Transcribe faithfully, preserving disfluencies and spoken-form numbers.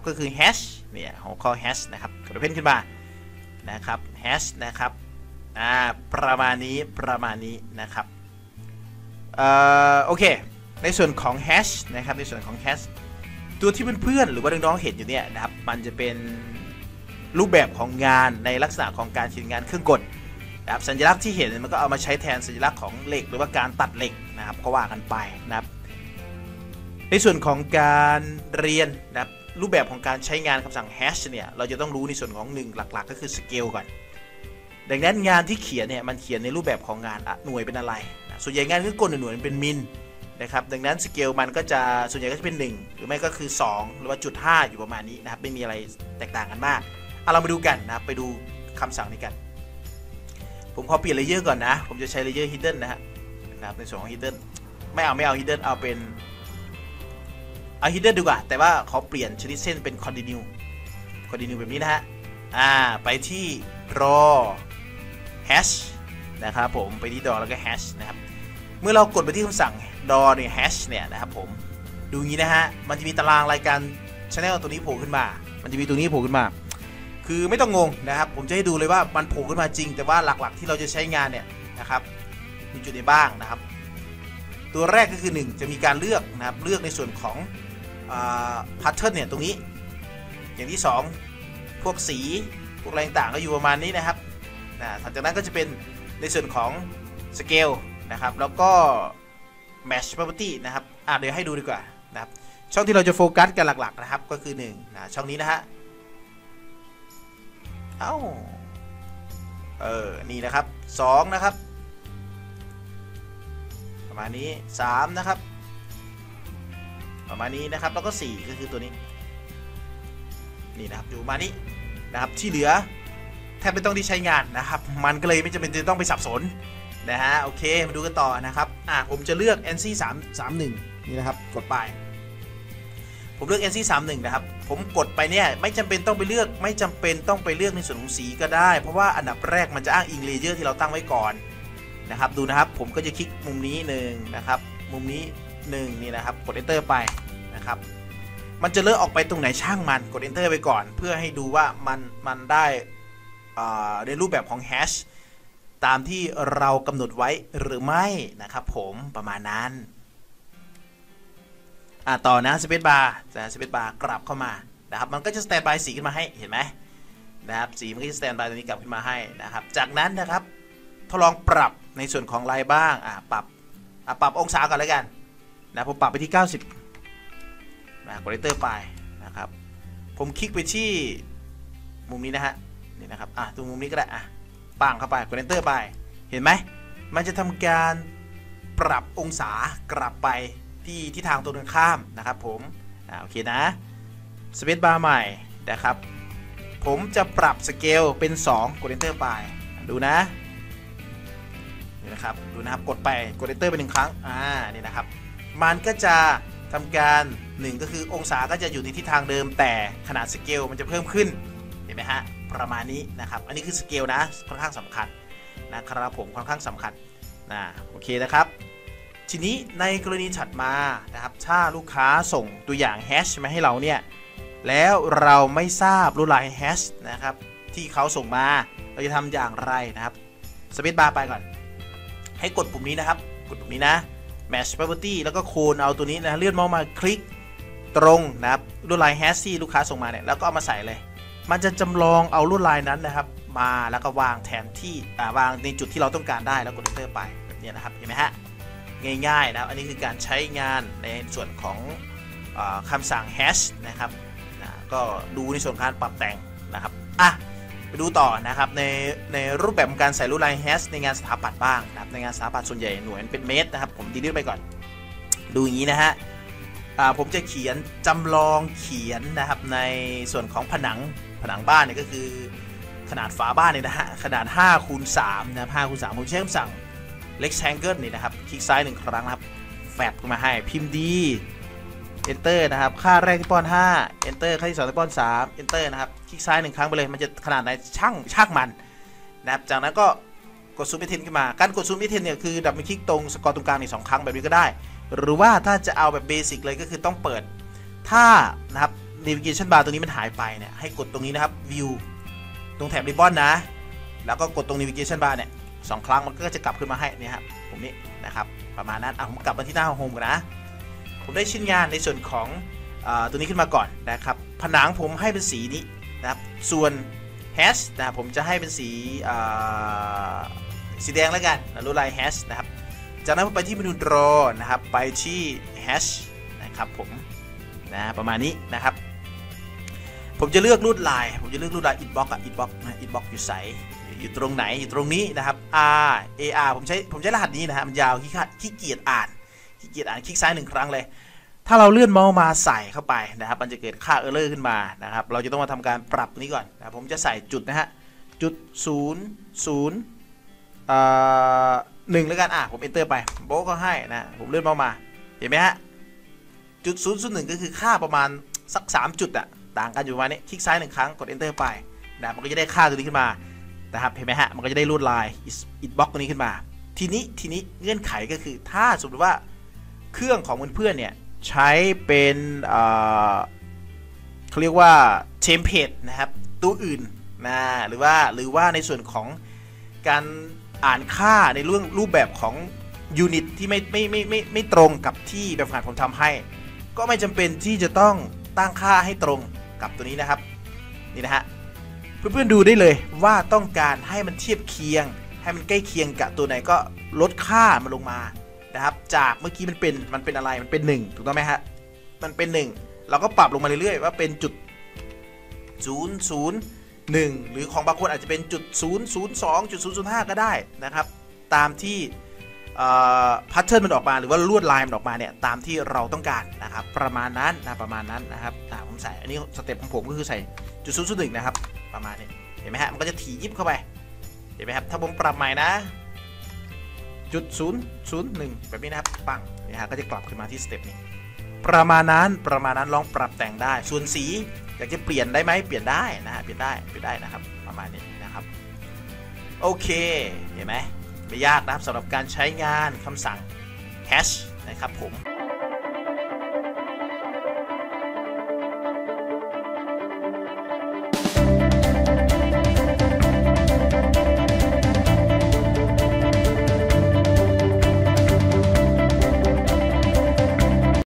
ก็คือ hash เนี่ยหัวข้อ hash นะครับกดเพ่นขึ้นมานะครับ hash นะครับอ่าประมาณนี้ประมาณนี้นะครับเอ่อโอเคในส่วนของ hash นะครับในส่วนของ hash ตัวที่เพื่อนๆหรือว่าน้องๆเห็นอยู่เนี่ยนะครับมันจะเป็นรูปแบบของงานในลักษณะของการเขียนงานเครื่องกลนะครับสัญลักษณ์ที่เห็นมันก็เอามาใช้แทนสัญลักษณ์ของเหล็กหรือว่าการตัดเหล็กนะครับก็ว่ากันไปนะครับในส่วนของการเรียนนะครับรูปแบบของการใช้งานคำสั่ง hash เนี่ยเราจะต้องรู้ในส่วนของหนึ่งหลักๆก็คือสเกลก่อนดังนั้นงานที่เขียนเนี่ยมันเขียนในรูปแบบของงานหน่วยเป็นอะไรนะส่วนใหญ่งานเครื่องกลหน่วยเป็นมิลนะครับดังนั้นสเกลมันก็จะส่วนใหญ่ก็จะเป็นหนึ่งหรือไม่ก็คือสองหรือว่าจุดห้าอยู่ประมาณนี้นะครับไม่มีอะไรแตกต่างกันมากเอาเรามาดูกันนะครับไปดูคำสั่งนี้กันผมขอเปลี่ยนเลเยอร์ก่อนนะผมจะใช้เลเยอร์ hidden นะฮะนะครับในส่วนของ hidden ไม่เอาไม่เอา hidden เอาเป็นเอา hidden ดีกว่าแต่ว่าขอเปลี่ยนชนิดเส้นเป็น continue continue แบบนี้นะฮะอ่าไปที่ draw hash นะครับผมไปที่ draw แล้วก็ hash นะครับเมื่อเรากดไปที่คำสั่ง draw เนี่ย hash เนี่ยนะครับผมดูงี้นะฮะมันจะมีตารางรายการ channel ตัวนี้โผล่ขึ้นมามันจะมีตัวนี้โผล่ขึ้นมาคือไม่ต้องงงนะครับผมจะให้ดูเลยว่ามันโผล่ขึ้นมาจริงแต่ว่าหลักๆที่เราจะใช้งานเนี่ยนะครับมีจุดไหนบ้างนะครับตัวแรกก็คือหนึ่งจะมีการเลือกนะครับเลือกในส่วนของแพทเทิร์นเนี่ยตรงนี้อย่างที่สองพวกสีพวกอะไรต่างๆก็อยู่ประมาณนี้นะครับนะหลังจากนั้นก็จะเป็นในส่วนของสเกลนะครับแล้วก็ match property นะครับอ่ะเดี๋ยวให้ดูดีกว่านะครับช่องที่เราจะโฟกัสกันหลักๆนะครับก็คือหนึ่งนะช่องนี้นะฮะเอ้าเออนี่นะครับสองนะครับประมาณนี้สามนะครับประมาณนี้นะครับแล้วก็สี่ก็คือตัวนี้นี่นะครับอยู่ประมาณนี้นะครับที่เหลือแทบไม่ต้องที่ใช้งานนะครับมันก็เลยไม่จำเป็นจะต้องไปสับสนนะฮะโอเคมาดูกันต่อนะครับอ่ะผมจะเลือก เอ็น ซี สาม สาม หนึ่งนี่นะครับกดไปผมเลือก เอ็น ซี สาม หนึ่งนะครับผมกดไปเนี่ยไม่จำเป็นต้องไปเลือกไม่จำเป็นต้องไปเลือกในส่วนของสีก็ได้เพราะว่าอันดับแรกมันจะอ้างอิงเลเยอร์ที่เราตั้งไว้ก่อนนะครับดูนะครับผมก็จะคลิกมุมนี้หนึ่งนะครับมุมนี้หนึ่งนี่นะครับกด enter ไปนะครับมันจะเลือกออกไปตรงไหนช่างมันกด enter ไปก่อนเพื่อให้ดูว่ามันมันได้ในรูปแบบของ hash ตามที่เรากำหนดไว้หรือไม่นะครับผมประมาณนั้นอ่าต่อนะสเปซบาร์สเปซบาร์กลับเข้ามานะครับมันก็จะสแตนบายสีขึ้นมาให้เห็นไหมนะครับสีมันก็จะสแตนบายตรงนี้กลับขึ้นมาให้นะครับจากนั้นนะครับทดลองปรับในส่วนของลายบ้างอ่าปรับอ่าปรับองศาก่อนแล้วกันนะผมปรับไปที่เก้าสิบนะกด enter ไปนะครับผมคลิกไปที่มุมนี้นะฮะนี่นะครับอ่ะตรงมุมนี้ก็ได้อ่ะปังเข้าไปกด enter ไปเห็นไหมมันจะทำการปรับองศากลับไปที่ที่ทางตรงข้ามนะครับผมอ่าโอเคนะสเปซบาร์ใหม่นะครับผมจะปรับสเกลเป็นสองกด enter ไปดูนะนี่นะครับดูนะครับกดไปกด enter ไปหนึ่งครั้งอ่านี่นะครับมันก็จะทำการหนึ่งก็คือองศาก็จะอยู่ในทิศทางเดิมแต่ขนาดสเกลมันจะเพิ่มขึ้นเห็นไหมฮะประมาณนี้นะครับอันนี้คือสเกลนะค่อนข้างสำคัญนะครับผมค่อนข้างสำคัญนะโอเคนะครับทีนี้ในกรณีถัดมานะครับถ้าลูกค้าส่งตัวอย่างแฮชมาให้เราเนี่ยแล้วเราไม่ทราบลวดลายแฮชนะครับที่เขาส่งมาเราจะทำอย่างไรนะครับสเปซบาร์ไปก่อนให้กดปุ่มนี้นะครับกดปุ่มนี้นะ match property แล้วก็โคนเอาตัวนี้นะเลื่อนเมาส์มาคลิกตรงนะครับลวดลายแฮชที่ลูกค้าส่งมาเนี่ยแล้วก็เอามาใส่เลยมันจะจำลองเอาลวดลายนั้นนะครับมาแล้วก็วางแทนที่วางในจุดที่เราต้องการได้แล้วกด enter ไปแบบนี้นะครับเห็นไหมฮะง่ายๆนะครับอันนี้คือการใช้งานในส่วนของเออคำสั่ง hash นะครับนะก็ดูในส่วนการปรับแต่งนะครับอ่ะไปดูต่อนะครับในในรูปแบบของการใส่ลวดลาย hash ในงานสถาปัตย์บ้างนะครับในงานสถาปัตย์ส่วนใหญ่หน่วยเป็นเมตรนะครับผมดีลิทไปก่อนดูอย่างนี้นะฮะผมจะเขียนจำลองเขียนนะครับในส่วนของผนังผนังบ้านเนี่ยก็คือขนาดฝาบ้านเนี่ยนะฮะขนาดห้าคูณสามนะครับห้าคูณสามผมใช้คำสั่ง rectangle นี่นะครับคลิกซ้ายหนึ่งครั้งนะครับแฟบขึ้นมาให้พิมพ์ดี enter นะครับค่าแรกที่ป้อนห้า enter ค่าที่สองที่ป้อนสาม enter นะครับคลิกซ้ายหนึ่งครั้งไปเลยมันจะขนาดไหนช่างช่างมันนะครับจากนั้นก็กดซูมอินเทนขึ้นมาการกดซูมอินเทนเนี่ยคือดับเบิลคลิกตรงสกอร์ตรงกลางอีกสองครั้งแบบนี้ก็ได้หรือว่าถ้าจะเอาแบบเบสิกเลยก็คือต้องเปิดถ้านะครับ navigation bar ตรงนี้มันหายไปเนี่ยให้กดตรงนี้นะครับ view ตรงแถบ ribbon นะแล้วก็กดตรง navigation bar เนี่ยสองครั้งมันก็จะกลับขึ้นมาให้เนี่ยครับผมนี่นะครับประมาณนั้นอ่ะผมกลับมาที่หน้าโฮมกันนะผมได้ชิ้นงานในส่วนของตัวนี้ขึ้นมาก่อนนะครับผนังผมให้เป็นสีนี้นะครับส่วน hash นะผมจะให้เป็นสีสีแดงแล้วกันลวดลาย hash นะครับจากนั้นผมไปที่เมนู draw นะครับไปที่ hash นะครับผมนะประมาณนี้นะครับผมจะเลือกลวดลายผมจะเลือกลวดลาย inbox อ่ะ inbox นะ inbox อยู่ใสอยู่ตรงไหนอยู่ตรงนี้นะครับ r a r ผมใช้ผมใช้รหัสนี้นะฮะมันยาวขี้ขี้เกียจอ่านขี้เกียจอ่านคลิกซ้ายหนึ่งครั้งเลยถ้าเราเลื่อนเมาส์มาใส่เข้าไปนะครับมันจะเกิดค่า error ขึ้นมานะครับเราจะต้องมาทำการปรับนี้ก่อนนะผมจะใส่จุดนะฮะจุดศูนย์ศูนย์หนึ่งแล้วกันอ่ะผม enter ไปโบก็ให้นะผมเลื่อนเมาส์มาเห็นไหมฮะจุดศูนย์ศูนย์หนึ่งก็คือค่าประมาณสักสามจุดอะต่างกันอยู่ประมาณนี้คลิกซ้ายหนึ่งครั้งกด enter ไปนะมันก็จะได้ค่าตัวนี้ขึ้นมานะครับเห็นไหมฮะมันก็จะได้ลวดลาย inbox ตัวนี้ขึ้นมาทีนี้ทีนี้เงื่อนไขก็คือถ้าสมมติว่าเครื่องของเพื่อนๆเนี่ยใช้เป็นเขาเรียกว่าเทมเพลตนะครับตัวอื่นนะหรือว่าหรือว่าในส่วนของการอ่านค่าในเรื่องรูปแบบของยูนิตที่ไม่ไม่ไม่ไม่ไม่ตรงกับที่แบบฝึกหัดผมทำให้ก็ไม่จำเป็นที่จะต้องตั้งค่าให้ตรงกับตัวนี้นะครับนี่นะฮะเพื่อนๆดูได้เลยว่าต้องการให้มันเทียบเคียงให้มันใกล้เคียงกับตัวไหนก็ลดค่ามันลงมานะครับจากเมื่อกี้มันเป็นมันเป็นอะไรมันเป็นหนึ่งถูกต้องไหมฮะมันเป็นหนึ่งเราก็ปรับลงมาเรื่อยๆว่าเป็นจุดศูนย์ศูนย์หนึ่งหรือของบางคนอาจจะเป็นจุดศูนย์ศูนย์สองจุดศูนย์ศูนย์ห้าก็ได้นะครับตามที่แพทเทิร์นมันออกมาหรือว่าลวดลายมันออกมาเนี่ยตามที่เราต้องการนะครับประมาณนั้นนะประมาณนั้นนะครับผมใส่อันนี้สเต็ปของผมก็คือใส่จุดศูนย์ศูนย์หนึ่งนะครับประมาณนี้เห็นไหมฮะมันก็จะถี่ยิบเข้าไปเห็นไหมครับถ้าผมปรับใหม่นะจุดศูนย์ศูนย์หนึ่งแบบนี้นะครับปังนี่ฮะก็จะกลับขึ้นมาที่สเต็ปนี้ประมาณนั้นประมาณนั้นลองปรับแต่งได้ส่วนสีอยากจะเปลี่ยนได้ไหมเปลี่ยนได้นะฮะเปลี่ยนได้เปลี่ยนได้นะครับประมาณนี้นะครับโอเคเห็นไหมไม่ยากนะครับสำหรับการใช้งานคำสั่ง hash นะครับผม